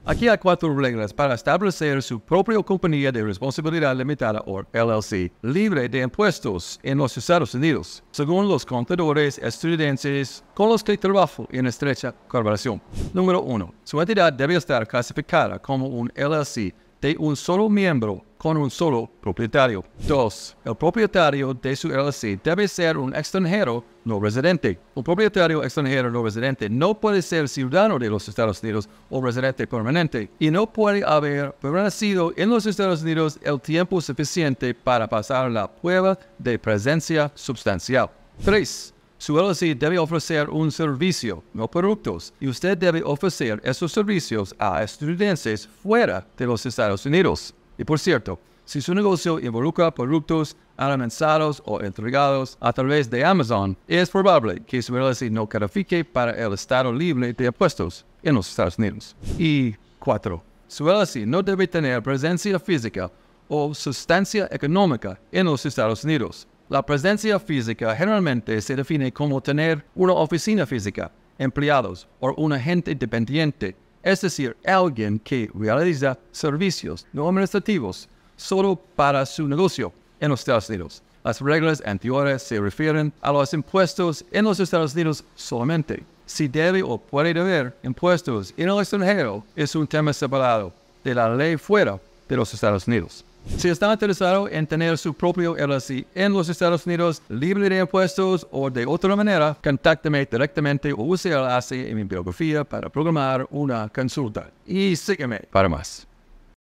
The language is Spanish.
Aquí hay 4 reglas para establecer su propia compañía de responsabilidad limitada o LLC, libre de impuestos en los Estados Unidos, según los contadores estadounidenses con los que trabajo en estrecha colaboración. Número 1. Su entidad debe estar clasificada como un LLC de un solo miembro con un solo propietario. 2. El propietario de su LLC debe ser un extranjero no residente. Un propietario extranjero no residente no puede ser ciudadano de los Estados Unidos o residente permanente y no puede haber permanecido en los Estados Unidos el tiempo suficiente para pasar la prueba de presencia sustancial. 3. Su LLC debe ofrecer un servicio, no productos, y usted debe ofrecer esos servicios a estadounidenses fuera de los Estados Unidos. Y por cierto, si su negocio involucra productos almacenados o entregados a través de Amazon, es probable que su LLC no califique para el estado libre de impuestos en los Estados Unidos. Y 4. Su LLC no debe tener presencia física o sustancia económica en los Estados Unidos. La presencia física generalmente se define como tener una oficina física, empleados o un agente dependiente, es decir, alguien que realiza servicios no administrativos solo para su negocio en los Estados Unidos. Las reglas anteriores se refieren a los impuestos en los Estados Unidos solamente. Si debe o puede deber impuestos en el extranjero es un tema separado de la ley fuera de los Estados Unidos. Si está interesado en tener su propio LLC en los Estados Unidos, libre de impuestos o de otra manera, contáctame directamente o use el enlace en mi biografía para programar una consulta. Y sígueme para más.